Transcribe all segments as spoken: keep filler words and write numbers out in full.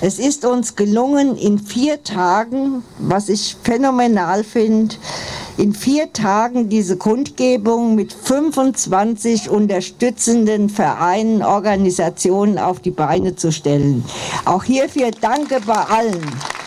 Es ist uns gelungen, in vier Tagen, was ich phänomenal finde, in vier Tagen diese Kundgebung mit fünfundzwanzig unterstützenden Vereinen, Organisationen auf die Beine zu stellen. Auch hierfür danke bei allen.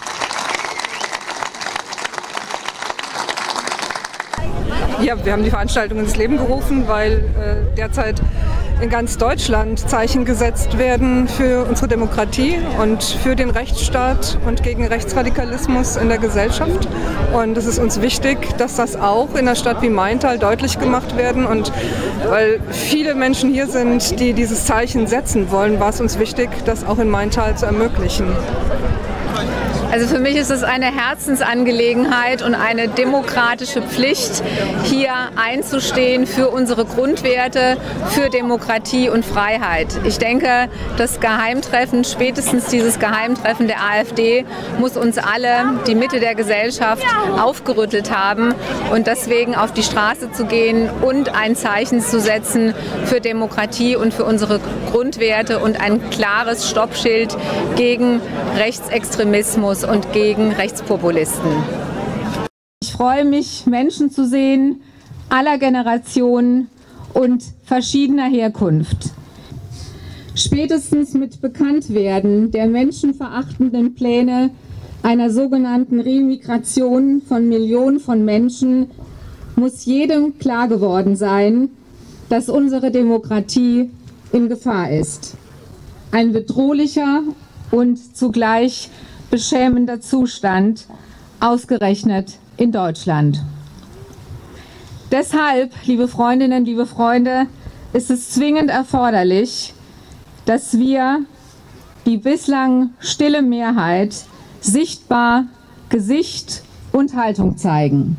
Ja, wir haben die Veranstaltung ins Leben gerufen, weil äh, derzeit in ganz Deutschland Zeichen gesetzt werden für unsere Demokratie und für den Rechtsstaat und gegen Rechtsradikalismus in der Gesellschaft. Und es ist uns wichtig, dass das auch in einer Stadt wie Maintal deutlich gemacht werden. Und weil viele Menschen hier sind, die dieses Zeichen setzen wollen, war es uns wichtig, das auch in Maintal zu ermöglichen. Also für mich ist es eine Herzensangelegenheit und eine demokratische Pflicht, hier einzustehen für unsere Grundwerte, für Demokratie und Freiheit. Ich denke, das Geheimtreffen, spätestens dieses Geheimtreffen der AfD, muss uns alle, die Mitte der Gesellschaft, aufgerüttelt haben. Und deswegen auf die Straße zu gehen und ein Zeichen zu setzen für Demokratie und für unsere Grundwerte und ein klares Stoppschild gegen Rechtsextremismus und gegen Rechtspopulisten. Ich freue mich, Menschen zu sehen, aller Generationen und verschiedener Herkunft. Spätestens mit Bekanntwerden der menschenverachtenden Pläne einer sogenannten Remigration von Millionen von Menschen muss jedem klar geworden sein, dass unsere Demokratie in Gefahr ist. Ein bedrohlicher und zugleich beschämender Zustand, ausgerechnet in Deutschland. Deshalb, liebe Freundinnen, liebe Freunde, ist es zwingend erforderlich, dass wir die bislang stille Mehrheit sichtbar Gesicht und Haltung zeigen.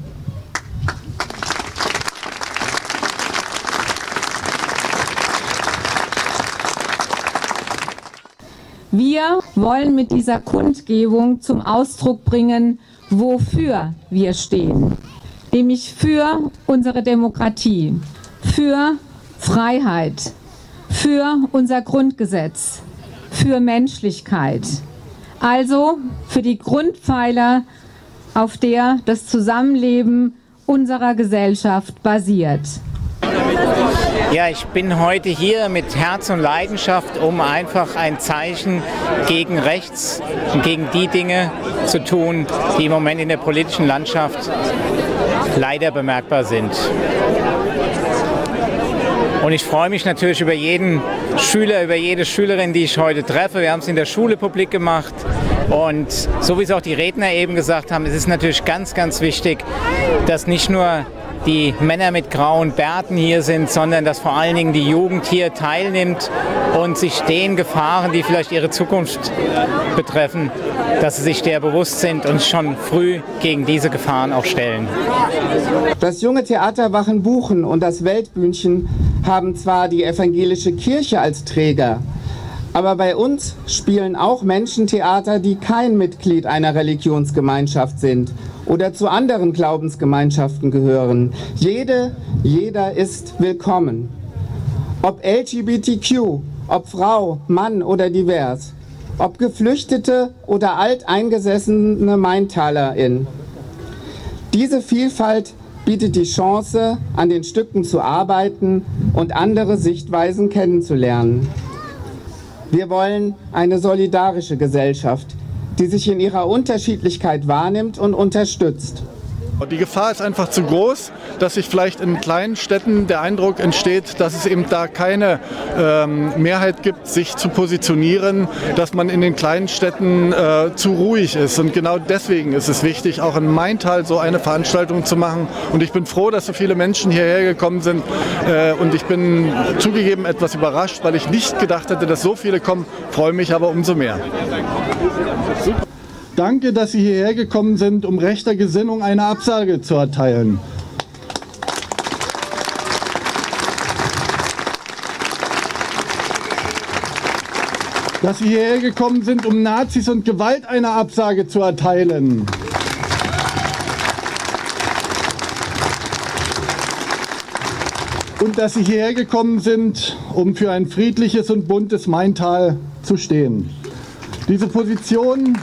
Wir wollen mit dieser Kundgebung zum Ausdruck bringen, wofür wir stehen, nämlich für unsere Demokratie, für Freiheit, für unser Grundgesetz, für Menschlichkeit, also für die Grundpfeiler, auf der das Zusammenleben unserer Gesellschaft basiert. Ja, ich bin heute hier mit Herz und Leidenschaft, um einfach ein Zeichen gegen rechts und gegen die Dinge zu tun, die im Moment in der politischen Landschaft leider bemerkbar sind. Und ich freue mich natürlich über jeden Schüler, über jede Schülerin, die ich heute treffe. Wir haben es in der Schule publik gemacht. Und so wie es auch die Redner eben gesagt haben, es ist natürlich ganz, ganz wichtig, dass nicht nur die Männer mit grauen Bärten hier sind, sondern dass vor allen Dingen die Jugend hier teilnimmt und sich den Gefahren, die vielleicht ihre Zukunft betreffen, dass sie sich der bewusst sind und schon früh gegen diese Gefahren auch stellen. Das junge Theater Wachenbuchen und das Weltbühnchen haben zwar die evangelische Kirche als Träger, aber bei uns spielen auch Menschen Theater, die kein Mitglied einer Religionsgemeinschaft sind oder zu anderen Glaubensgemeinschaften gehören. Jede, jeder ist willkommen. Ob L G B T Q, ob Frau, Mann oder divers, ob Geflüchtete oder alteingesessene Maintalerin. Diese Vielfalt bietet die Chance, an den Stücken zu arbeiten und andere Sichtweisen kennenzulernen. Wir wollen eine solidarische Gesellschaft, die sich in ihrer Unterschiedlichkeit wahrnimmt und unterstützt. Die Gefahr ist einfach zu groß, dass sich vielleicht in kleinen Städten der Eindruck entsteht, dass es eben da keine ähm, Mehrheit gibt, sich zu positionieren, dass man in den kleinen Städten äh, zu ruhig ist. Und genau deswegen ist es wichtig, auch in Maintal so eine Veranstaltung zu machen. Und ich bin froh, dass so viele Menschen hierher gekommen sind. Äh, und ich bin zugegeben etwas überrascht, weil ich nicht gedacht hätte, dass so viele kommen. Freue mich aber umso mehr. Super. Danke, dass Sie hierher gekommen sind, um rechter Gesinnung eine Absage zu erteilen. Dass Sie hierher gekommen sind, um Nazis und Gewalt eine Absage zu erteilen. Und dass Sie hierher gekommen sind, um für ein friedliches und buntes Maintal zu stehen. Diese Position,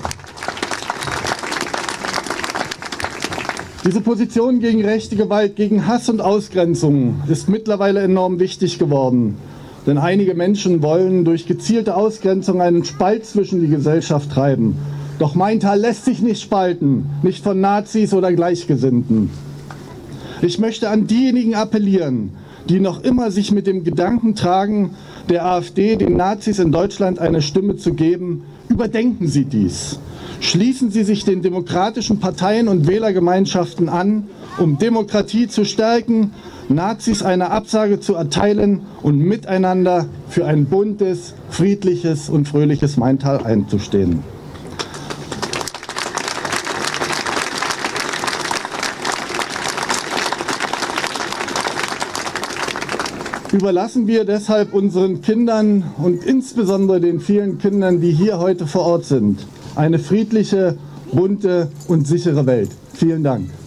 diese Position gegen rechte Gewalt, gegen Hass und Ausgrenzung ist mittlerweile enorm wichtig geworden. Denn einige Menschen wollen durch gezielte Ausgrenzung einen Spalt zwischen die Gesellschaft treiben. Doch Maintal lässt sich nicht spalten, nicht von Nazis oder Gleichgesinnten. Ich möchte an diejenigen appellieren, die noch immer sich mit dem Gedanken tragen, der AfD, den Nazis in Deutschland eine Stimme zu geben. Überdenken Sie dies. Schließen Sie sich den demokratischen Parteien und Wählergemeinschaften an, um Demokratie zu stärken, Nazis eine Absage zu erteilen und miteinander für ein buntes, friedliches und fröhliches Maintal einzustehen. Überlassen wir deshalb unseren Kindern und insbesondere den vielen Kindern, die hier heute vor Ort sind, eine friedliche, bunte und sichere Welt. Vielen Dank.